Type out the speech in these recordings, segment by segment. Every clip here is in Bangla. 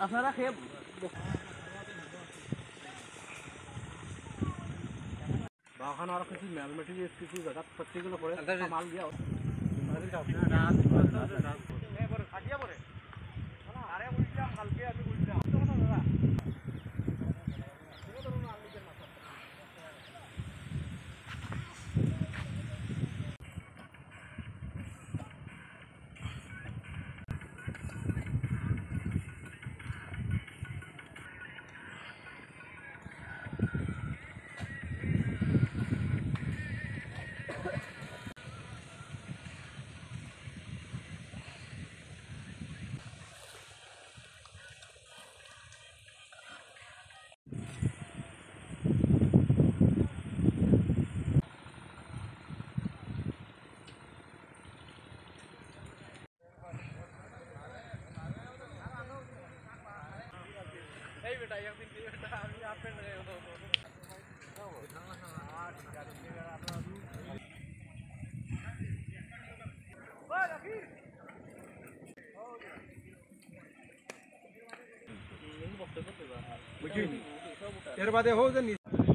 আপনারা খেয়ে বাগান আর কিছু ম্যাথমেটিক্স কিছু জায়গা প্রত্যেকগুলো পড়ে মাল দিয়া এর বাদে হোক যে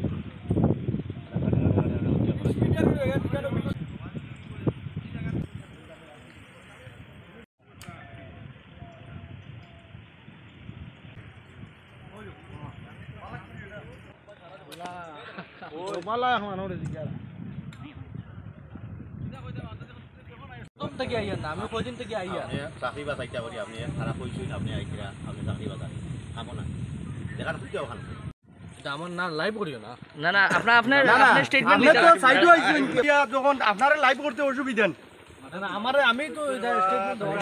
মালা এখন ওরে জিজ্ঞাসা কত থেকে আইয়া না আমি কয়দিন থেকে আইয়া চাকরি বা চাইটা করি আপনি খারাপ হয়েছেন আপনি আইকিরা আপনি চাকরি বাজার কামো না দেখার খুঁজে ওখানে এটা আমার না লাইভ করিও না না না আপনার স্টেটমেন্ট আপনি তো সাইড হইছেন যখন আপনারা লাইভ করতে অসুবিধা না আমারে আমি তো এটা স্টেটমেন্ট দেওয়া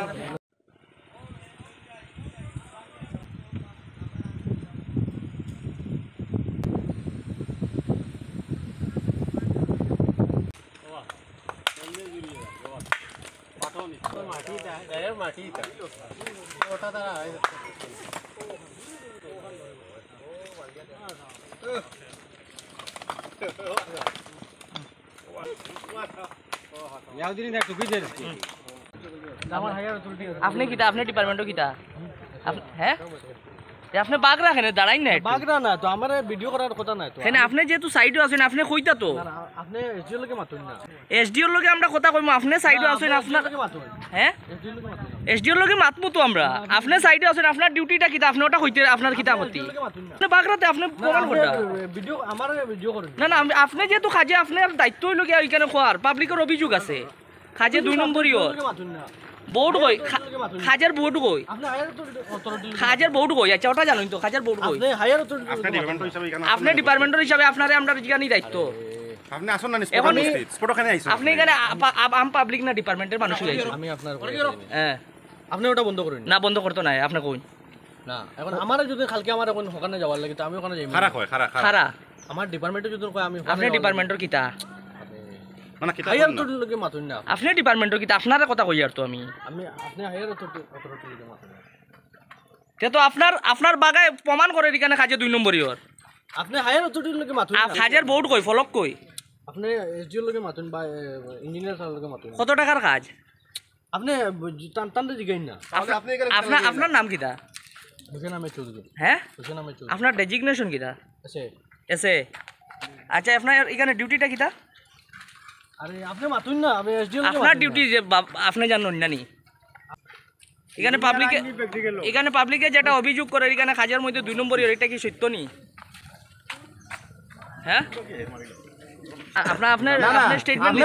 আপনি কিটা আপনি ডিপার্টমেন্টও কিটা হ্যাঁ আপনি বাঘ রাখেন দাঁড়াই না বাগরা না তো আমার ভিডিও করার কথা নাই তো হ্যাঁ আপনি যেহেতু সাইডে আছেন আপনি কইতা তো আপনি এসডিও লগে মাতুন না এসডিওর লগে আমরা কথা কইমু আপনি সাইডে আছেন আপনার হ্যাঁ এসডিওর লগে মাতমু তো আমরা আপনি সাইডে আছেন আপনার ডিউটিটা কিটা আপনি ওটা কইতে আপনার কিটা হতি আপনি বাগরাতে আপনি প্রমাণ করতা ভিডিও আমার ভিডিও করুন না না আপনি যেহেতু খাজে আপনার দায়িত্ব হইল গিয়া ওইখানে খোয়ার পাবলিকের অভিযোগ আছে খাজে 2 নম্বরইও বোর্ড কই খাজের বোর্ড কই খাজের বোর্ড কই আচ্ছা ওটা জানেন তো খাজের বোর্ড কই আপনি ডিপার্টমেন্টের হিসাবে আপনারে আমরা জিগানি দায়িত্ব আপনি আসুন না স্পট ওখানে আইছেন আপনি এখানে আম পাবলিক না ডিপার্টমেন্টের মানুষ হইছে আমি আপনার হ্যাঁ আপনি ওটা বন্ধ করুন না বন্ধ করতে নাই আপনি কই না এখন আমার যদি কালকে আমার এখন ওখানে যাওয়ার লাগে তো আমি ওখানে যাই খারাপ হয় খারাপ খারা আমার ডিপার্টমেন্টে যদি কয় আমি আপনি ডিপার্টমেন্টের কিটা মানে কিতা হায়ার অথরিটি লগে মাতুন না আপনি ডিপার্টমেন্টের কিটা আপনার কথা কই আর তো আমি আপনি হায়ার অথরিটি লগে মাতুন তে তো আপনার বাগায় প্রমাণ করে এখানে খাজে 2 নম্বরইওর আপনি হায়ার অথরিটি লগে মাতুন খাজের বোর্ড কই ফলক কই আপনি এসডিও লগে মাতুন বা ইঞ্জিনিয়ার স্যার লগে মাতুন কত টাকার কাজ আপনি টানতে জিগাইন না আপনার নাম কিটা হোসেন আহমেদ চৌধুরী হ্যাঁ হোসেন আহমেদ চৌধুরী আপনার ডেজিগনেশন কিটা আছে এসে আচ্ছা আপনার এখানে ডিউটিটা কিটা আরে আপনি মাতুন না আমি এসডিও লগে আপনার ডিউটি যে আপনি জানেন না নি এখানে পাবলিকে যেটা অভিযোগ করে এখানে খাজের মধ্যে 2 নম্বরই এটা কি সত্য নি হ্যাঁ আপনার স্টেটমেন্ট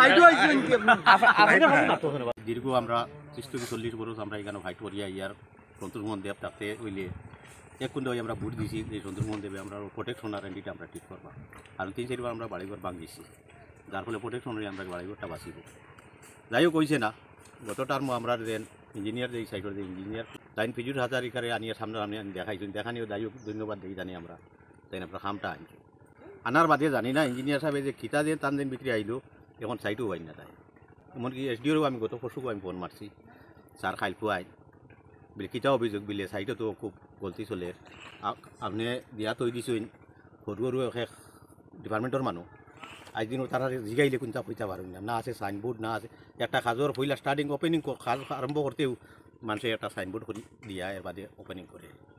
দীর্ঘ আমরা 30 থেকে 40 বছর আমরা এখানে ফাইট করিয়া ইয়ার সন্তোষমোহন দেব তাতে হইলে এক কুণ্ড আমরা ভোট দিয়েছি যে সন্তোষমোহন দেবে আমরা প্রোটেকশন আর এন্ডিটা আমরা ঠিক করবো আর 3-4 আমরা বাড়িঘর ভাঙ দিছি যার ফলে প্রোটেকশনের আমরা বাড়িঘরটা বাঁচিব যাই হোক কইছে না গত টার্ম আমরা দেন ইঞ্জিনিয়ার যে সাইডের যে ইঞ্জিনিয়ার লাইন ফিজুর হাজারিকারে আনিয়ে সামনে আমি দেখাইছেন দেখানিও যাই হোক ধন্যবাদ দেখি জানি আমরা তাই আপনার খামটা আনছি আনার বাদে জানি না ইঞ্জিনিয়ার সাহেব যে খিতা দিয়ে টান দিন বিক্রি আইলো এখন সাইটও পাই না তাই এমনকি এসডিওরও আমি গত পরশুকে আমি ফোন মারছি স্যার খাইলপু আই বলে খিতা অভিযোগ বিলে সাইটও তো খুব গলতি চলে আপনি দিয়া তৈ দিছেন সরু সরু শেষ ডিপার্টমেন্টের মানুষ আজদিন তারা জিগাইলে কোনটা পইতা পারেন না আছে সাইনবোর্ড না আছে একটা কাজর পইলা স্টার্টিং ওপেনিং কাজ আরম্ভ করতেও মানুষের একটা সাইনবোর্ড দিয়া এর বাদে ওপেনিং করে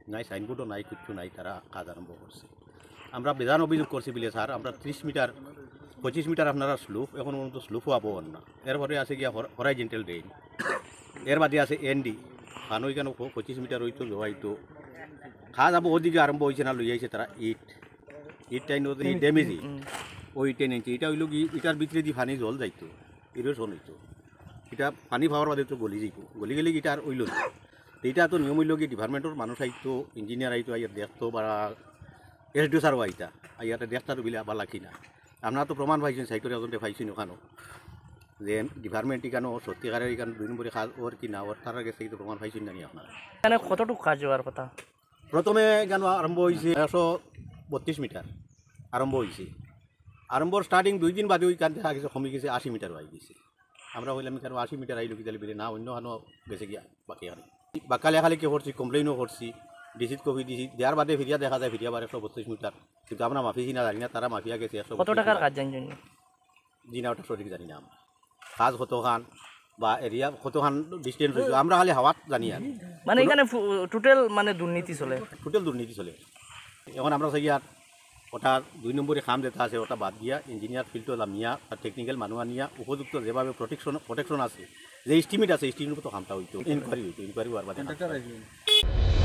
নাই সাইনবোর্ডও নাই কিচ্ছু নাই, তারা কাজ আরম্ভ করছে। আমরা বেজান অভিযোগ করছি বলে স্যার আমরা 30 মিটার 25 মিটার আপনারা স্লুপ, এখন পর্যন্ত স্লুপও আবহান না। এরপরে আছে গিয়া হরাইজেন্টাল ড্রেন, এর বাদে আছে এনডি কারণ ওইখানে 25 মিটার হইতো জবাইতো কাজ আবো ওদিকে আরম্ভ হয়েছে না, লই আইছে তারা ইট টাইন ড্যামেজ ওই 10 ইঞ্চি। এটা হইল কি এটার ভিতরে দিয়ে পানি জল যাইতো, ইরোশন হইতো, এটা পানি পাওয়ার বাদে তো গলি যাইব, গলি গেলে এটা আর ওইল না। এইটা তো নিয়ম হইল কি ডিপার্টমেন্টের মানুষ আইতো, ইঞ্জিনিয়ার আইতো, আইয়ার দেখতো বা এসডিও স্যারও আইতা আইয়াতে দেখতারও বিলে আবার লাখি না। আপনারা তো প্রমাণ পাইছেন, সাইকেল এজেন্টে পাইছেন ওখানো যে ডিপার্টমেন্ট এখানো সত্যিকারের এখানে 2 নম্বরে কাজ ওর কি না ওর, তারা গেছে কিন্তু প্রমাণ পাইছেন জানি আপনারা। এখানে কতটুকু কাজ হওয়ার কথা? প্রথমে এখানে আরম্ভ হয়েছে 132 মিটার আরম্ভ হয়েছে। আরম্ভর স্টার্টিং 2 দিন বাদে ওইখান থেকে গেছে কমে গেছে 80 মিটার হয়ে গেছে। আমরা বললাম কেন 80 মিটার আইলো কি তাহলে বেলে না, অন্য খানো গেছে গিয়া বাকি আর বাকালে খালি কে করছি, কমপ্লেনও করছি, ডিসিত কপি দিছি, দেওয়ার বাদে ফিরিয়া দেখা যায় ফিরিয়া বার 132 মিটার, কিন্তু আমরা মাফি না জানি না, তারা মাফিয়া গেছে 132 কত টাকার কাজ জানেন? জি না, ওটা সঠিক জানি না আমরা। কাজ কতখান বা এরিয়া কতখান ডিস্টেন্স হয়েছে আমরা খালি হাওয়াত জানি আর। মানে এখানে টোটাল মানে দুর্নীতি চলে, টোটাল দুর্নীতি চলে। এখন আমরা চাই আর ওটা 2 নম্বরে খাম যেটা আছে ওটা বাদ দিয়া ইঞ্জিনিয়ার ফিল্ডও নামিয়া আর টেকনিক্যাল মানুষ আনিয়া উপযুক্ত যেভাবে প্রোটেকশন আছে, যে এস্টিমেট আছে এস্টিমেট তো খামটা হইতো, ইনকোয়ারি হইতো, ইনকোয়ারি হওয়ার বাদে